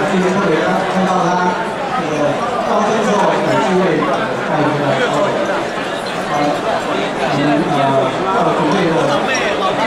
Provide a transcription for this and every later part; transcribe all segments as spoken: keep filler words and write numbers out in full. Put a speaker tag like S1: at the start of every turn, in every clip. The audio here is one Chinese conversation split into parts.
S1: 今天特别看看到他这个高升之后有机会带这个高升，呃，我们呃要准备的他们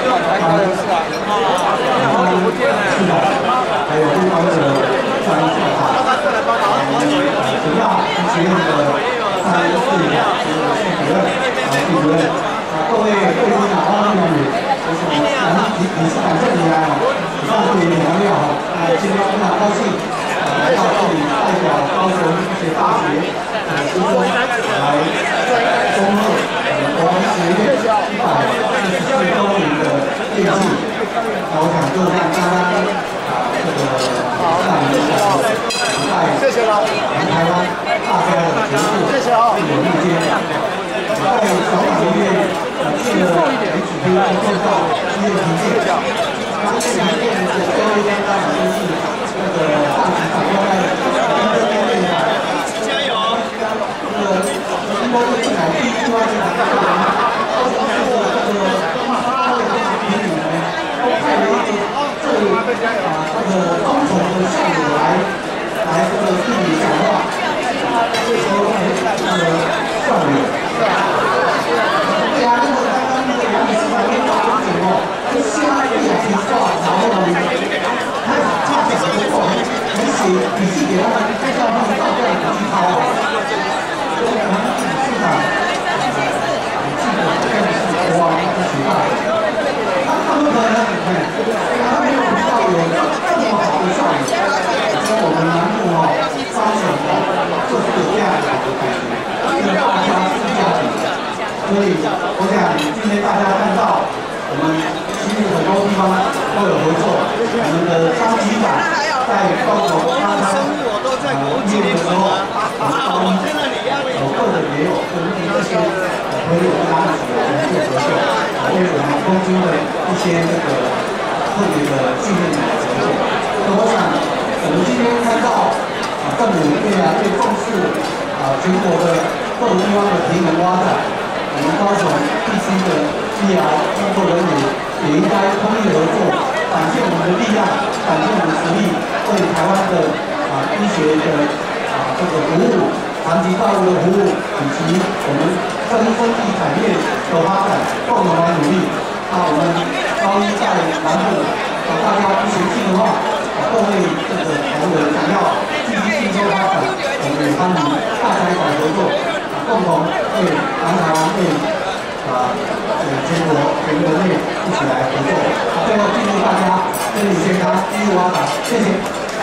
S1: 好久不见了，是的，还有对方的上一次哈，主要学院的三四系主任啊系主任啊各位贵宾啊，欢迎你，就是我们你你是感谢你来哦，告诉你聊聊哈，啊今天非常高兴。 来到这里，代表高雄医学大学呃师生来恭贺国安学院一百四十四周年的奠祭。那我想就让刚刚啊这个在我们的小时在南台湾大家的节目是有意见，在小马医院呃进了 H P 建造医院评鉴，那这个评鉴的最后一张当然就是。 那个大局长要在这个方面啊，加油！这个应该是进来第一关的这个二十四个这个他的这个评语呢，都派了一个这里啊这个忠诚的校友来来这个替你讲话，这时候这个校友，对啊，那个刚刚那个杨女士那边发什么？就下一两句话，然后呢？ 他他讲不过，你写笔记给他们，再叫他们照这样去抄。所以我们是的，记得这样是国王的学霸，他他们可能哎，他没有到有这么好的效率，所以我们南部哦，高雄哦，就是有这样好的感觉，跟大家是家庭。所以我想今天大家看到我们。 其实很多地方都有合作，我们的张局长在高雄他他呃业务的时候，我们高一有个人也有跟这些朋友跟他们一起来做合作，为我们空军的一些这个特别的训练来合作。那我想，我们今天看到啊，政府越来越重视啊全国的各个地方的平衡发展，我们高雄必须的医疗工作人员。 也应该通力合作，展现我们的力量，展现我们的实力，为台湾的啊医学的啊这个服务、长期道路的服务，以及我们生生技产业的发展，共同来努力。那我们高一在南部，啊大家不嫌弃的话，啊各位这个同仁想要积极进修发展，我们也欢迎大家一起合作，啊共同为南台湾为啊。 呃，全国全国内一起来合作。最后祝福大家身体健康，一路发展，谢谢。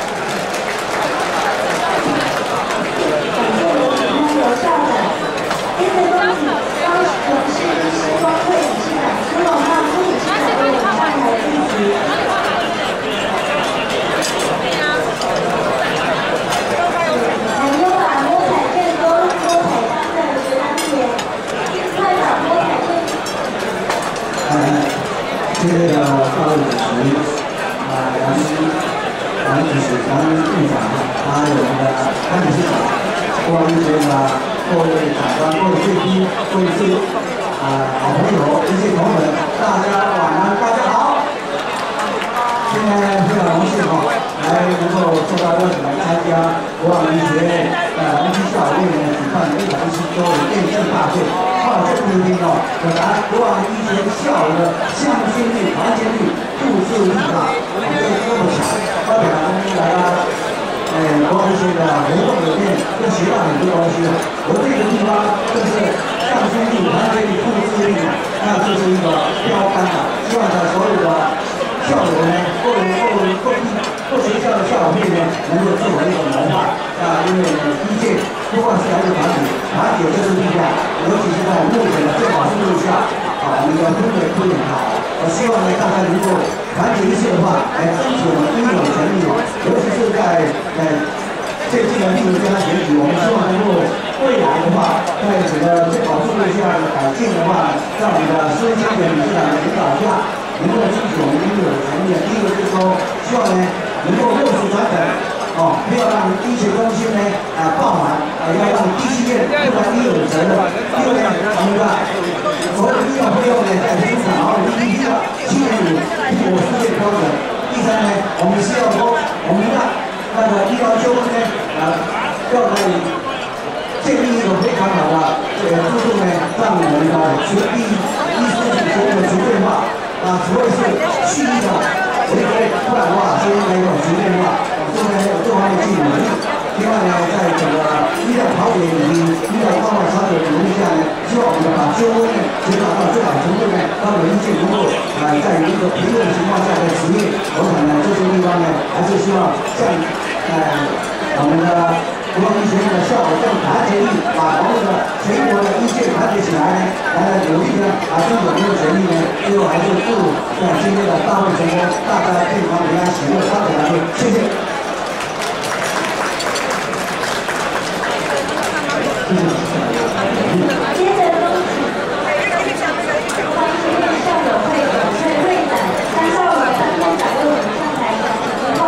S2: 感谢我们的校长，接着恭喜高雄市医师工会理事长朱荣浩朱理事长为我们上台致辞。还有把摸彩成功、摸彩当的学长姐，快把摸彩成。
S1: 今天的大会主席啊，杨杨主席、杨院长，还有我们的潘理事长、各位学员啊，各位长官、各位贵宾、各位是啊好朋友、一些同仁，大家晚安，大家好。今天非常荣幸哈，来能够受到邀请来参加国防医学院呃龙溪校为我们举办的一百一十周的电竞大会。 啊，这不一定哦，表达国防医学校的向心力、团结力、互助力啊，我们这么强，代表我们来了，哎，国防医学的活动里面又学到很多东西。我这个地方就是向心力、团结力、互助力，那这是一个标杆啊。希望呢，所有的校友呢，各各各地各学校的校友会呢，能够作为一种模范啊，因为呢，一届不管是哪个团体，团体就是力量。 尤其是在目前的最好制度下，啊，我们要分别推演好。我希望呢，大家能够团结一致的话，来争取我们应有的权利哦。尤其是在呃最近的立委家选举，我们希望能够未来的话，在整个最好制度下的改进的话，在我们的孙清源理事长的领导下，能够争取我们应有的权利。第一个就是说，希望呢能够落实传承。 哦，不要让医学中心呢啊爆满，啊要让医学院不然医有责任。第二呢，我们的所有医疗费用呢在生产，然后一批的七点五符合世界标准。第三呢，我们希望说我们的啊那个医疗纠纷呢，啊，要可以建立一个非常好的这个制度呢，让我们的逐医医师体系的逐变化，啊，除非是蓄意的违规，不然的话是应该有逐变化，这个有这方面技能。另外呢，在整个医疗调解以及医疗关怀调解的努力下呢，希望我们把纠纷呢减少到最大程度呢，让人性能够啊，在一个平等情况下的执业。我想呢，这些地方呢，还是希望像呃我们的国防医学院的校友更团结力，把我们的全国的医界团结起来呢，来努力呢，啊，争取我们的权利呢。最后还是祝在今天的大会成功，大家健康平安喜乐发展下去，谢谢。
S2: 接着恭喜关系会校友会董事会长张少伟三天长为我们上台讲讲话。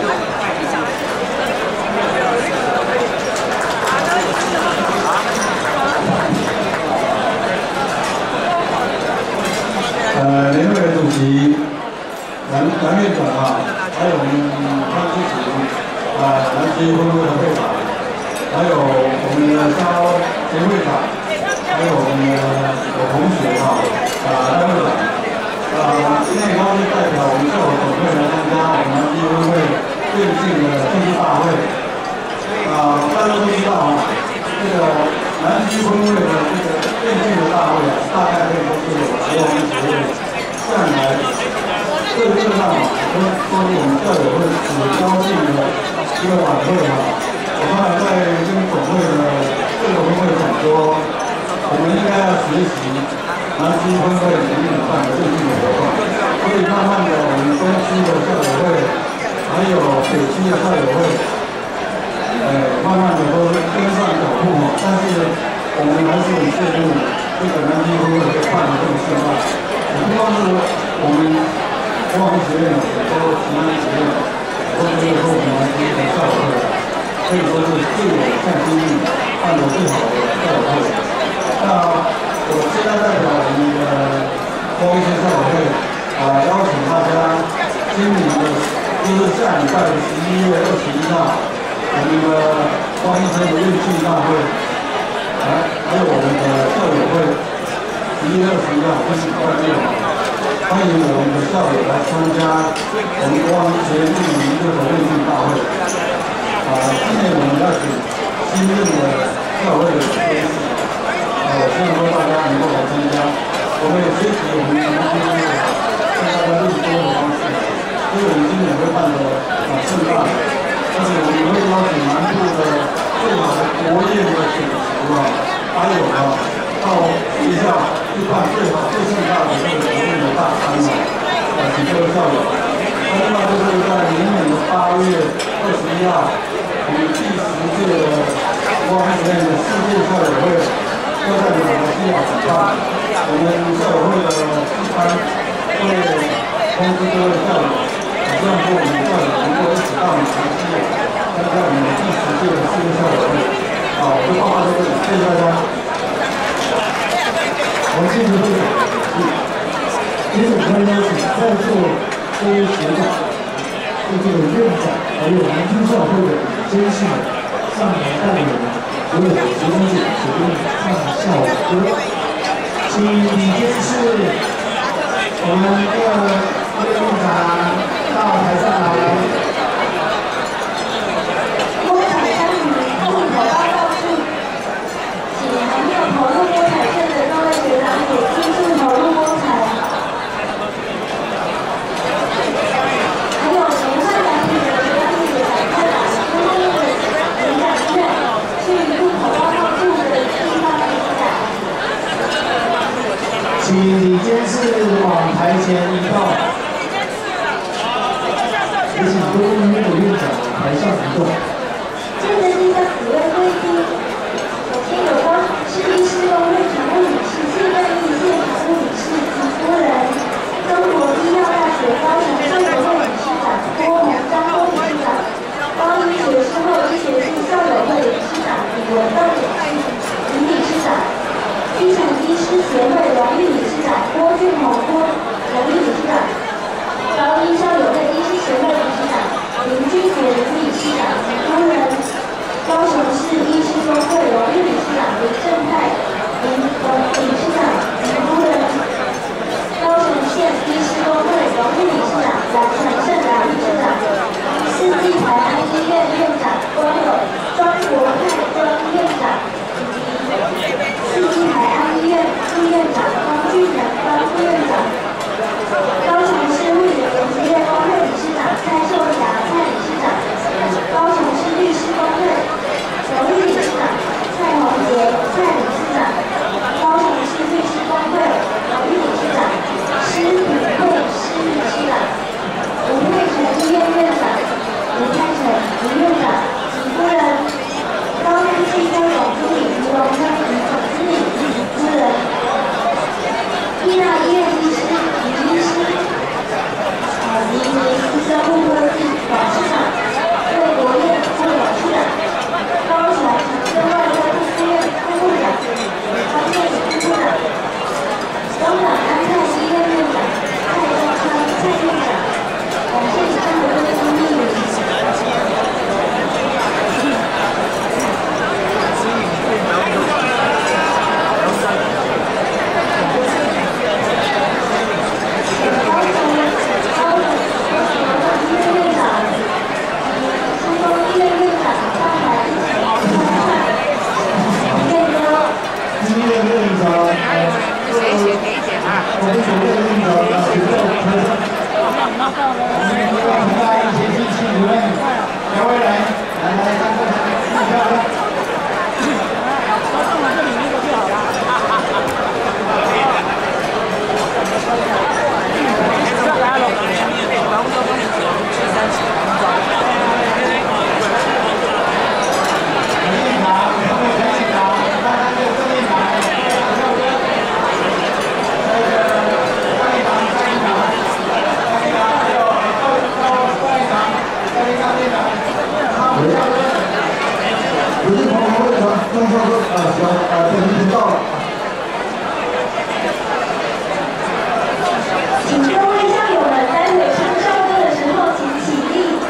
S1: 呃，联会的主席杨杨院长啊，还有我们康主席啊，南极分会的会长。还有我们的肖协会长，还有我们的有同学哈，啊，张会长，啊，今天高兴代表我们校友总会来参加我们基分会电竞的竞技大会。啊，大家都知道啊，这个南基分会的这个电竞的大会啊，大概可以说是有国王协会向来各个上啊，都都是我们校友会指标性的一个晚会哈。我刚才在跟总会的各个分会讲说，我们应该要学习南基分会里面办的电竞的活动，所以慢慢的我们东区的校友会，还有北区的校友会，呃，慢慢的都跟上脚步嘛。但是我们还是很羡慕这个南基分会可以办的这么盛大。我不光是我们国防学院的，包括其他学院，都可以说我们南基的校友会。可以说是最有向心力、办得最好的校友会。那我现在代表我们的光医学校友会啊，邀请大家今年的，就是下礼拜的十一月二十一号，我们的光医生的运气大会，还还有我们的校友会，十一月二十一号就是礼拜六，欢迎我们的校友来参加我们光医学院一年一度的运气大会。啊，今年我们要请新任的校友会的主席，啊，我希望说大家能够来参加。我们也学习我们南基分会跟大家录播的方式，所以我们今年会办的啊盛大，而且我们会邀请南部的最好的国宴的主厨啊，还有啊到学校去办最好最盛大的这个国宴的大餐啊，啊，请各位校友。那另外就是在明年的八月二十一号。我们第十届的国防学院的世界校友会要在马来西亚举办，我们校友会的一般会通知各位校友，希望说我们校友能够一起到马来西亚参加我们的第十届的世界校友会。好，我就报告到这里，谢谢大家。
S3: 好，谢谢会长。接着我们邀请在座各位学长、各位院长，还有南京校会的先进上台代表们，所有学生姐决定唱校歌，请李监事，我们各位院长到台上来。
S2: 摸彩商品入口报告处，请还没有投入摸彩券的各位学长姐迅速投入摸彩。还有连换奖品的学长姐赶快把身边的领奖券去入口报告处的地方领奖。
S3: 请李监事往台前移动，也请多位院长台上移动。
S2: 接着第三几位贵宾，首先有关市医师公会常务理事谢正义谢常务理事及夫人，中国医药大学高雄校友会理事长郭宏章郭理事长，高医学士后医学系校友会理事长李文栋李理事长，基础医师协会荣誉理事长郭俊宏郭荣誉理事长，高医校友会医师协会理事长林君杰林理事长。
S3: 中校哥，呃，行，呃，对，您到了。
S2: 请各位校友们待会唱校歌的时候，请起立。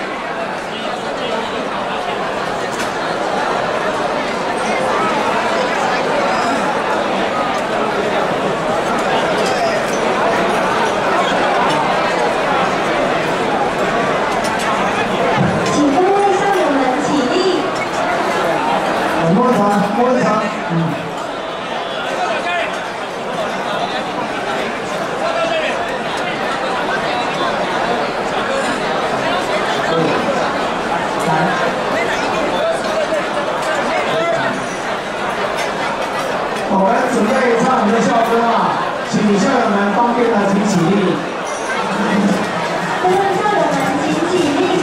S2: 请各位校友们起立。
S3: 摸茶，摸茶，嗯。 我们准备唱我们的校歌啊，请校友们方便的请起立。
S2: 各位校友们请起立。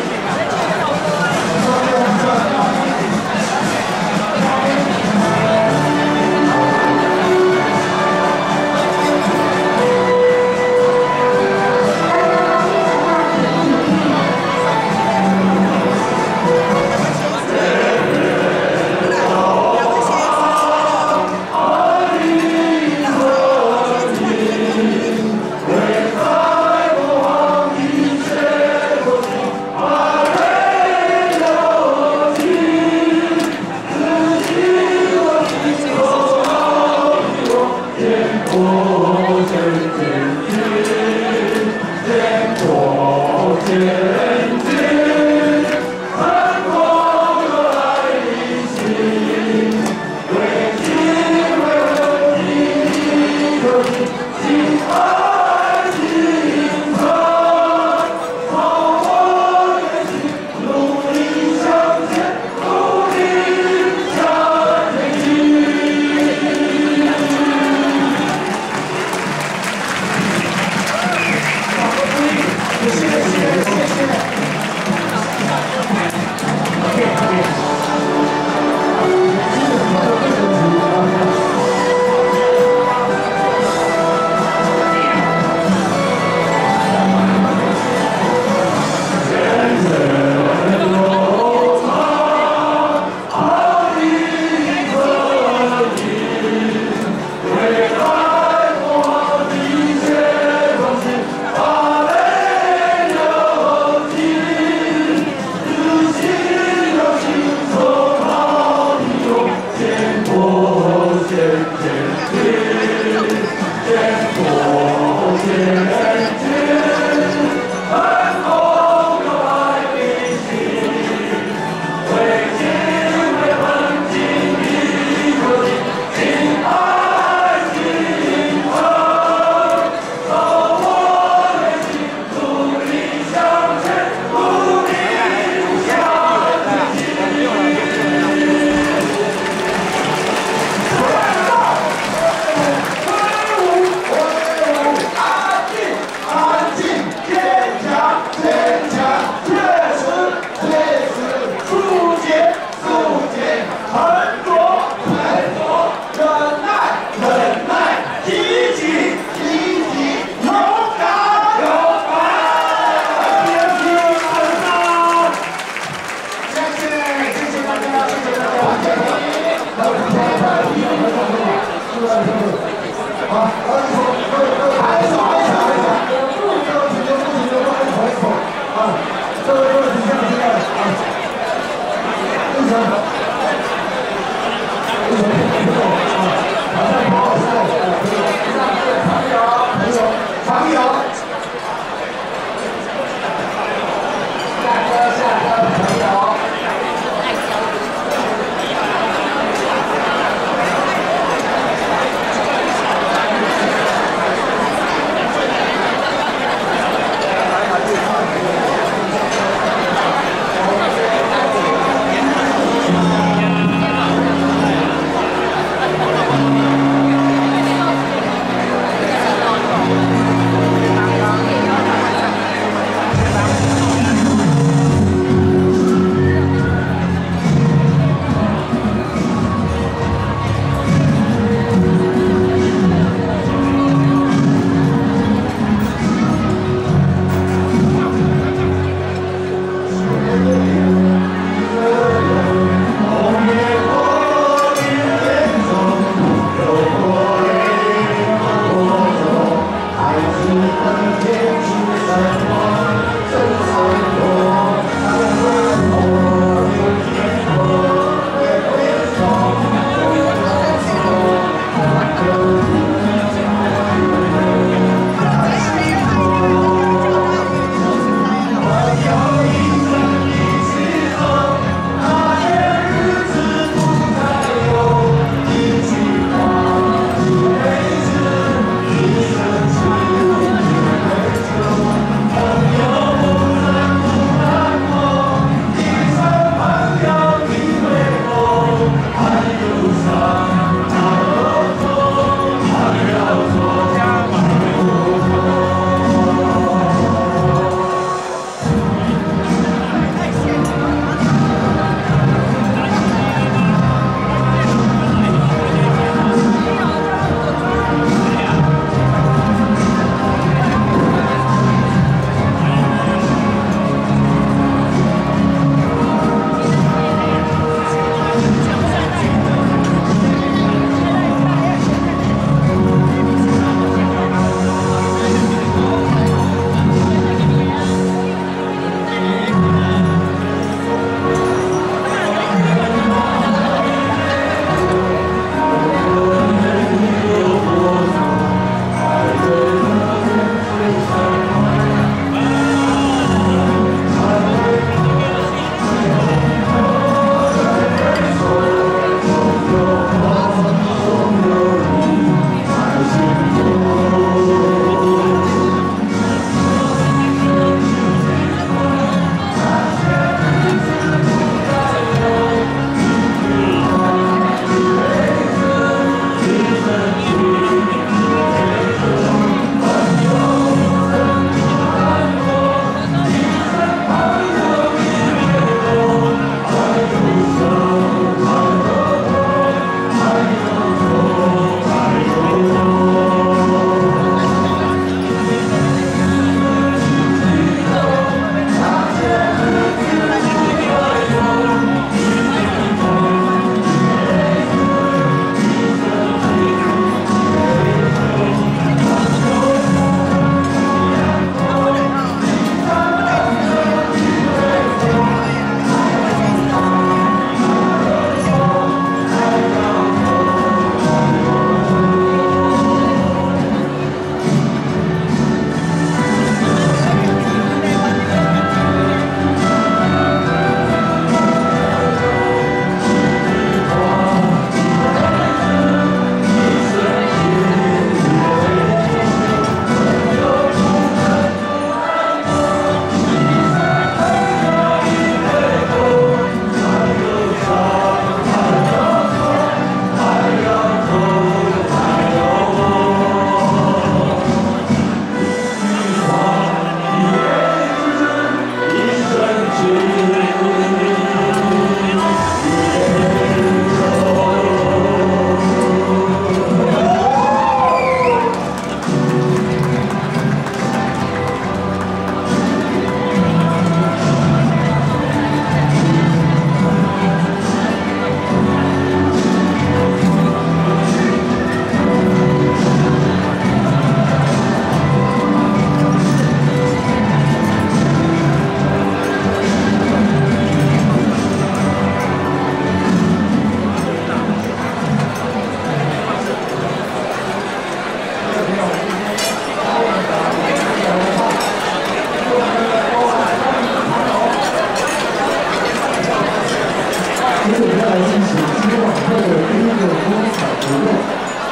S3: 活动。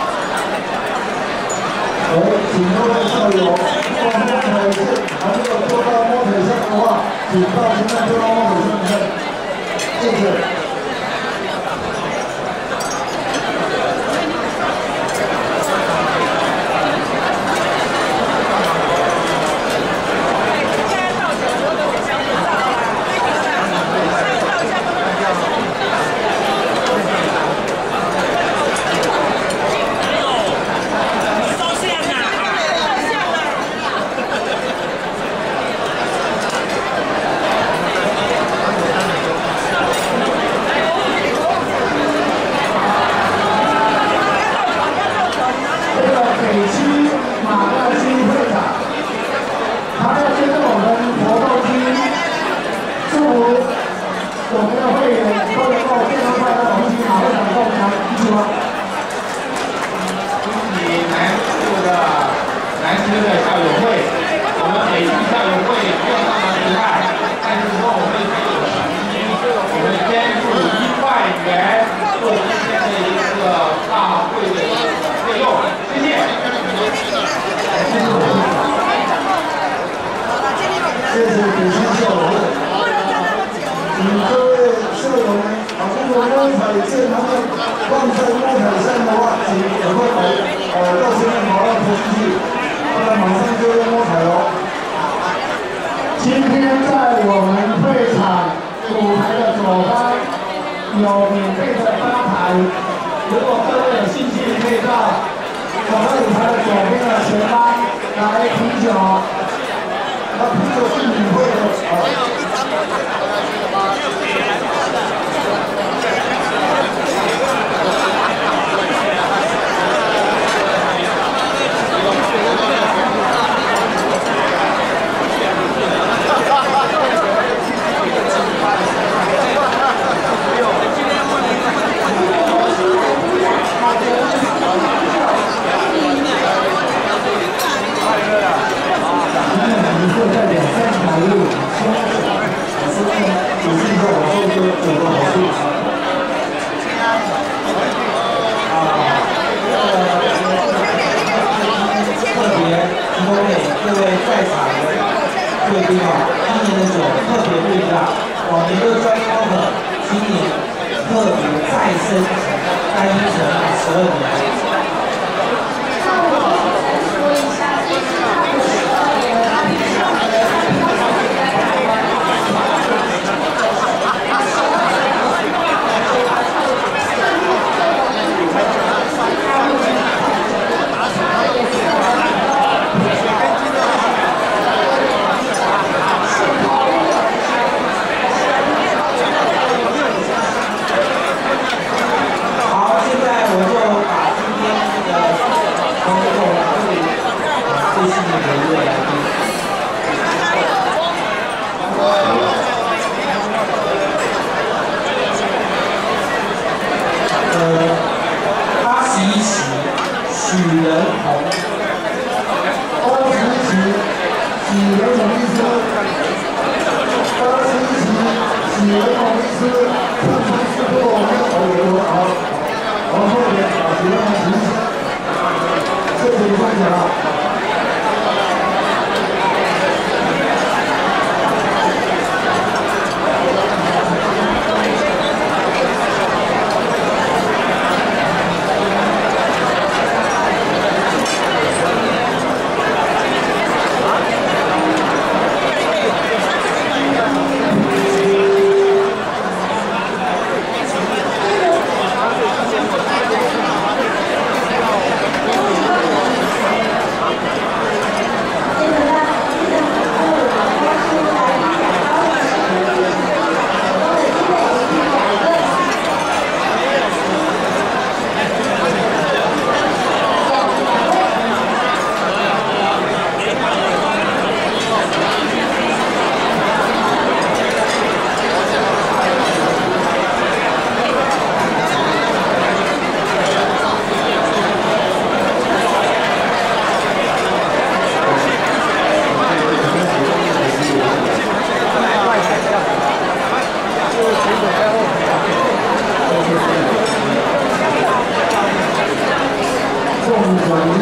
S3: 而请各位校友，做摸腿是还没有做到摸腿上的话，请到现在做到摸腿上的，谢谢。 今天在我们会场舞台的左方有免费的吧台，如果各位有兴趣，可以到我们舞台的左边的前方来啤酒，那啤酒是免费的。
S1: 好，现在我就把今天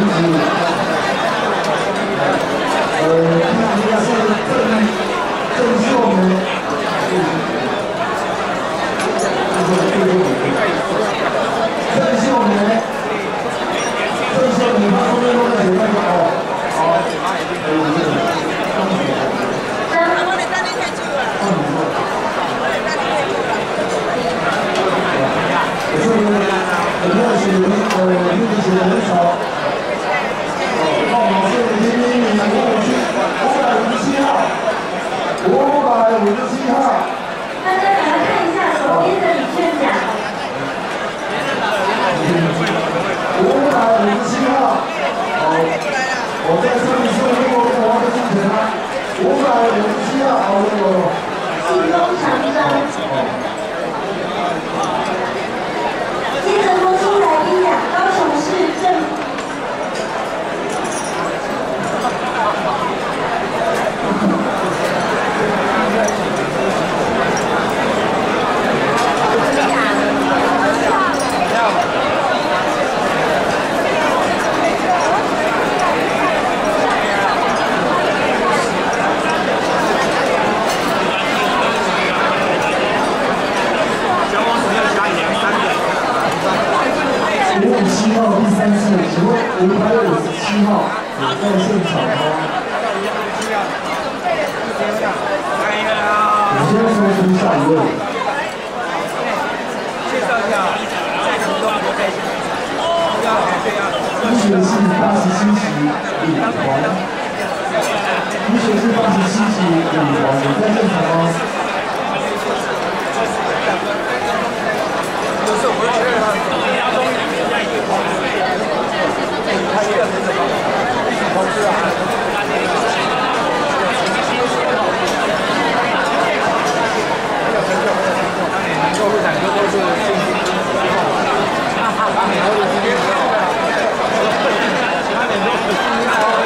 S3: 子，呃，看一下是郑郑秀梅，郑秀梅，郑秀梅，她后面都在写那个哦，好，可以理解，张学，张，我哋等你退出啊，我哋等你退出啊，我说我们要写呃，运动写的很少。 那我们是零零零五五七五百五十七号，五百五十七号。
S2: 大家赶快看一下手边的礼券奖。
S3: 五百五十七号，好，我在这里是中国国王的进程啊。五百五十七号，好，有有。
S2: 信封长张。接着播出来宾奖，高雄市政。
S3: 五五七号第三次，请问五百五十七号有在现场吗？我先说出下一位。介绍一下，医学系八十七期李环，医学系八十七期李环有在现场吗？就是我们觉得。 同志啊！能够入场就都是信息之后，他每周的时间之后，他每周的时间之后。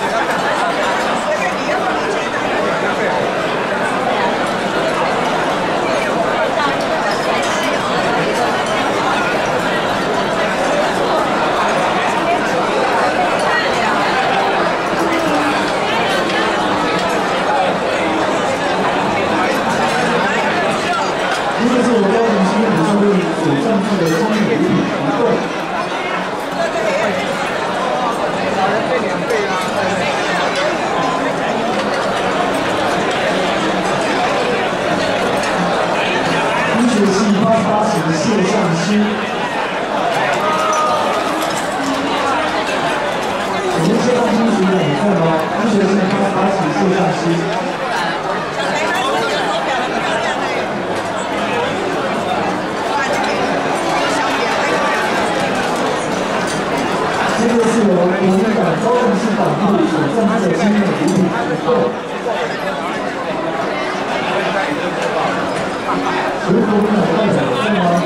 S3: 这是我高雄市民社会所赞助的公益礼品一份。老人费两倍啦！医学系八十八期谢尚新，我们谢尚新学长在吗？医学系八十八期谢尚新。 这个是我们国民党高雄市党部所赞助的精美礼品一份。所以国民党代表在吗？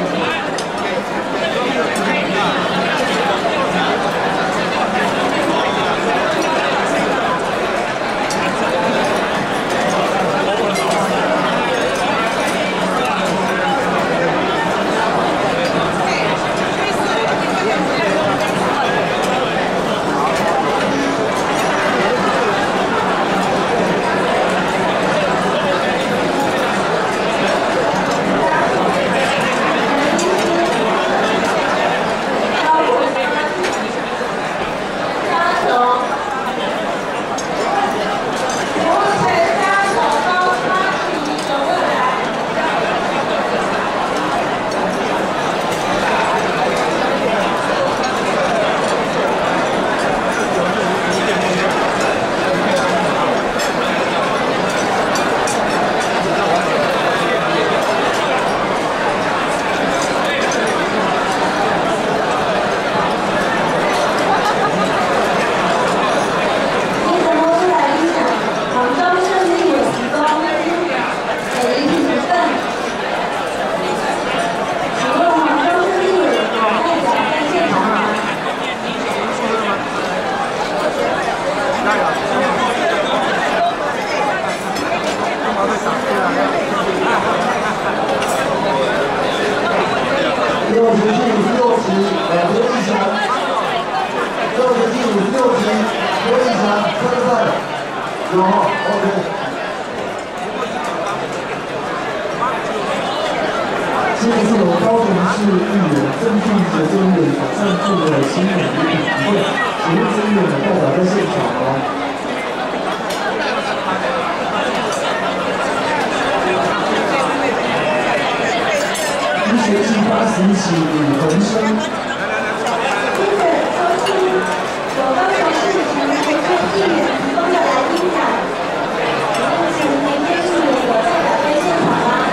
S3: 了哈 ，OK。接着是由高雄市议员郑俊杰议员所赞助的新美礼品会，请问这议员的代表在现场哦。 一学期八十一期李恒生。
S2: 接着收听由高雄市陈培珍议员提供的来宾奖，请培珍议员有代表在现场吗？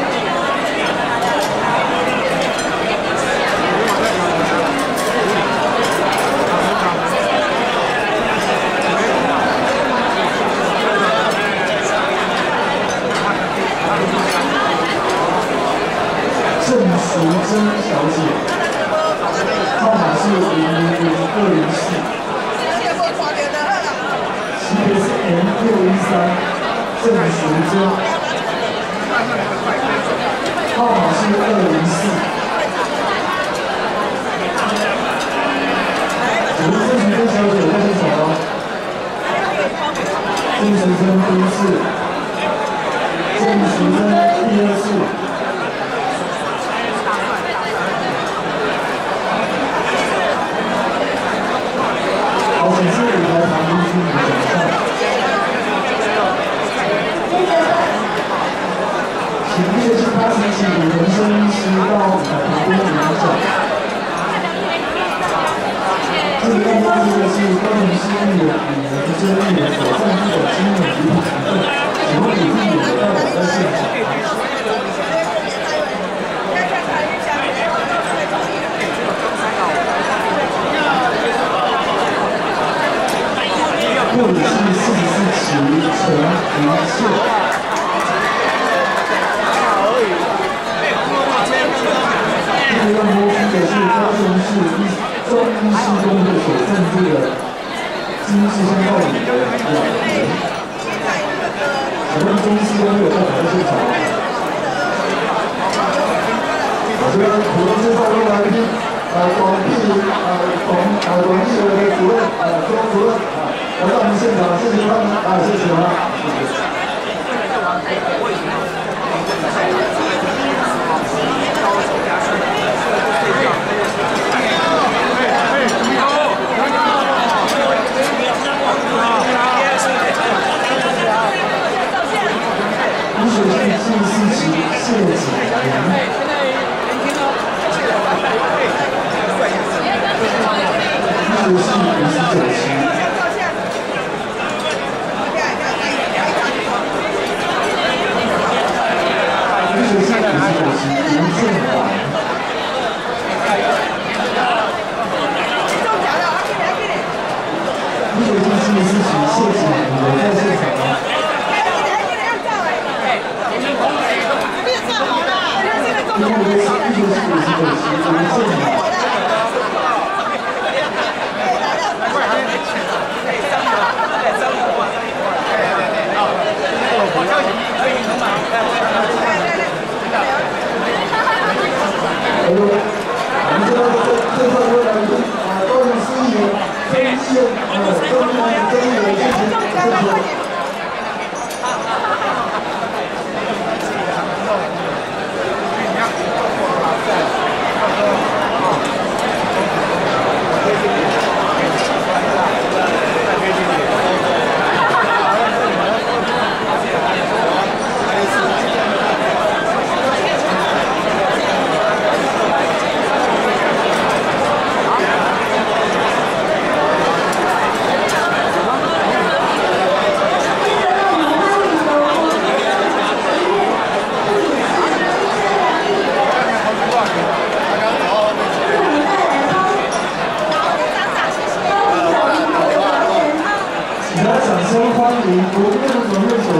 S3: 郑淑珍小姐，号码是零零零二零四，级别是 M 六一三，郑淑珍，号码是二零四。请问郑淑珍小姐在现场吗？郑淑珍第一次，郑淑珍第二次。 好，请是舞台旁边去你的奖项。请一学期八十期李文生医师到舞台旁边领奖。这个要颁布的是高雄市议员李文生议员所赞助的精美礼品会，请问李议员的代表在现场。 护理系四十四期陈怡倩。这个要播出的是高雄市中医师工会所赞助的精致香道理的两年。请问中医师工会有代表在现场吗？我这边普通介绍一位来宾，呃，广义呃广呃广义的主任呃周主任啊。 来到我们现场，谢谢他们啊，谢谢啊，谢谢。医学系第四期谢景玲。 医学系五十九期。 医学系五十九期林建华，医学系七十四期谢景玲有在现场吗？医学系医学系五十九期林建华。 我们这个介绍一位来宾啊，高雄市议员曾议员，呃，曾议员，曾议员，谢谢，谢谢。欢迎国内的总院所